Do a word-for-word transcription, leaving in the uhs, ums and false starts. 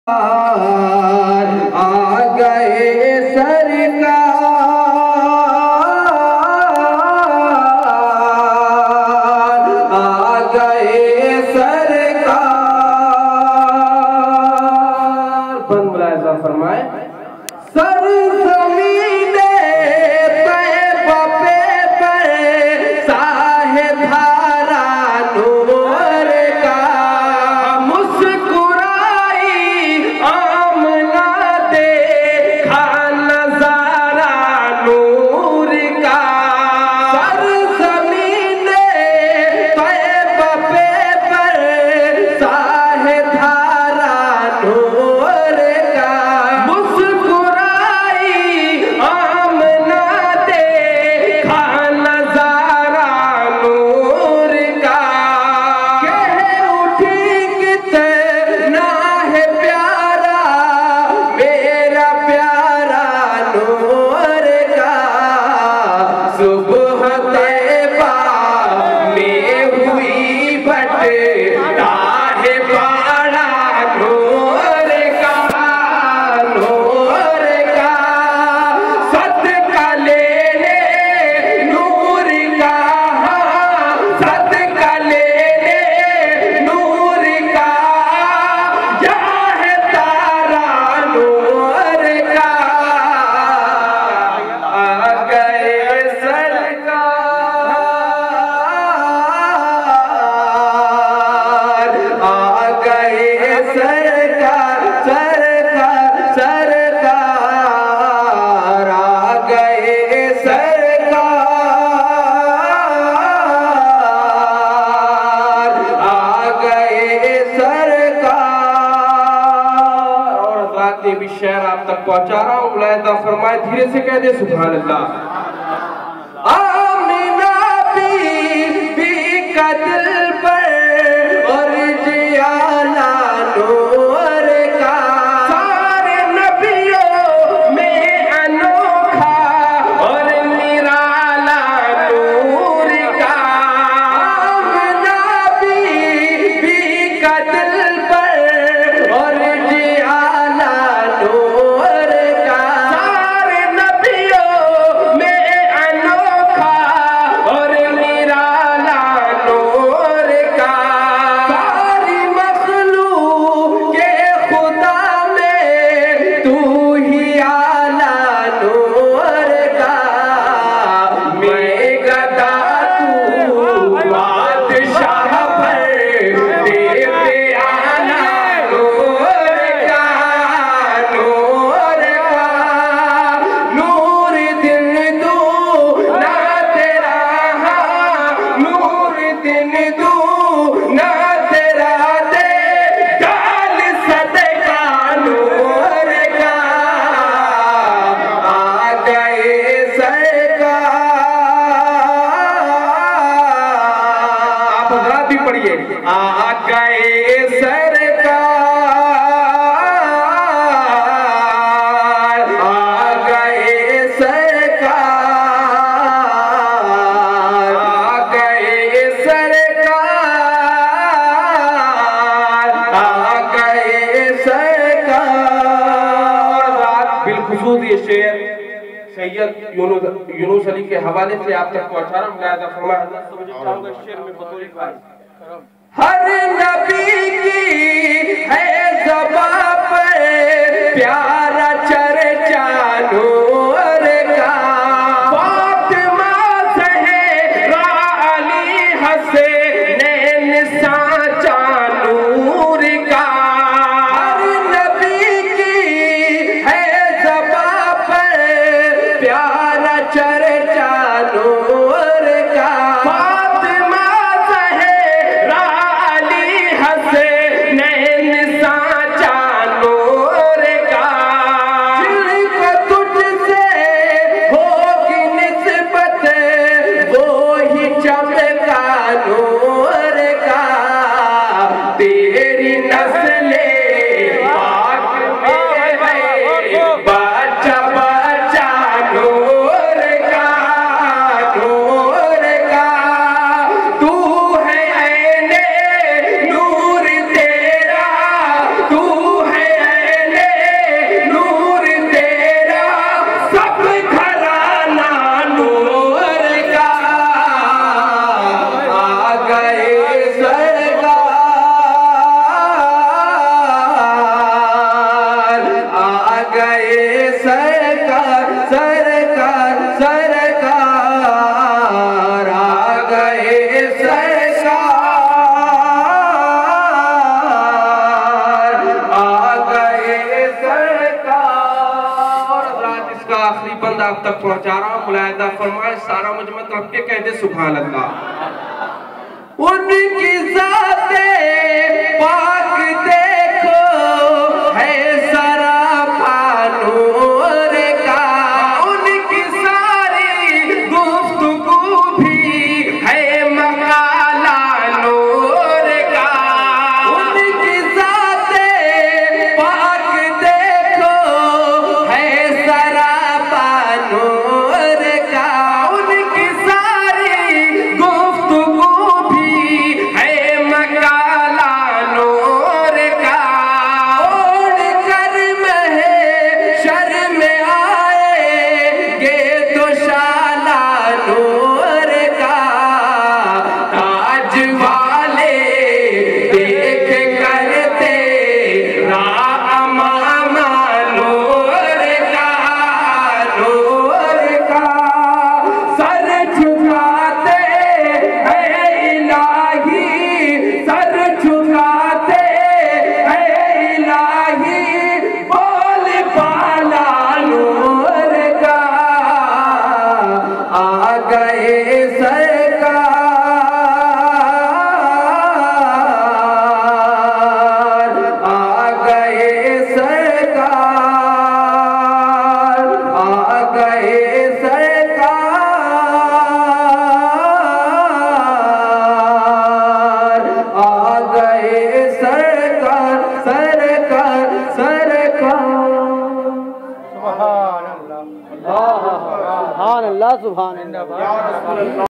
आ गए सरकार, आ गए सरकार। बंद मुलाहिजा फरमाए। सर ज़मीने तैबा पे पर साहिब धारा नूर का, मुस्कुराई आमना देखा नजारा नूर का। सर ज़मीने तैबा पे पर साहिब धारा नूर का, भी शेर आप तक पहुंचा रहा हूं। मुलाहिजा फरमाए, धीरे से कह दे सुभान अल्लाह। आमिना बीबी का दिल पर और जियाला नूर का, सारे नबियों में अनोखा और निराला नूर का। आमिना बीबी का दिल पर और जियाला नूर का, सारे नबियों में अनोखा और निराला नूर का। सारी मखलूक के खुदा में तू ही आला नूर का। मैं गदा तू बादशाह भर दे प्याला नूर का, नूर का। नूर दिन दू ना तेरा, नूर दिन दू ना तेरा दे डाल सदका नूर का। आ गए सरकार, आप हजरात भी पढ़िए। आ गए सरकार, आ गए सरकार, आ गए सरकार, आ गए सरकार। बिलखुसूस ये शेर सैयद यूनुस यूनुस अली के हवाले से आप तक पहुंचा रहा हूं। मुलाहिजा फरमाए, चाहूंगा शेर में बतौर भाई। हर नबी की है ज़बां पर प्यारा चर्चा नूर का। फातिमा ज़हरा अली हसनैन सांचा नूर का। हर नबी की है ज़बां पर प्यारा चर्चा नूर का। फातिमा ज़हरा अली हसनैन सांचा सलावत आप तक पहुंचा रहा हूँ, मुलाहिदा फरमाए, सारा मुझमें तो आपके कह दे सुभान अल्लाह। उनकी ज़ाते पाक देखो है सरापा नूर का, उनकी सारी गुफ्तगू भी है मकाला नूर का। उनकी ज़ाते पाक देखो है सरापा नूर का, उनकी सारी गुफ्तगू भी है मकाला नूर का। ओढ़ कर महशर में आएंगे तो शाला नूर का, ताज वाले देख कर तेरा अमामा नूर का, नूर का। सर झुकाते हैं इलाही, सर झुकाते हैं इलाही, बोल पाला नूर का। आ गए सरकार, आ गए सरकार, आ गए सरकार, आ गए सरकार, सरकार, सरकार। सुभान अल्लाह, सुभान अल्लाह, सुभान अल्लाह।